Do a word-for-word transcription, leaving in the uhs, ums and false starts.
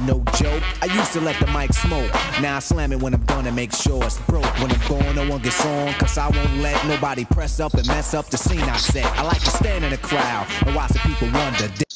ain't no joke. I used to let the mic smoke. Now I slam it when I'm done and make sure it's broke. When I'm gone, no one gets on, cause I won't let nobody press up and mess up the scene I set. I like to stand in the crowd and watch the people wonder.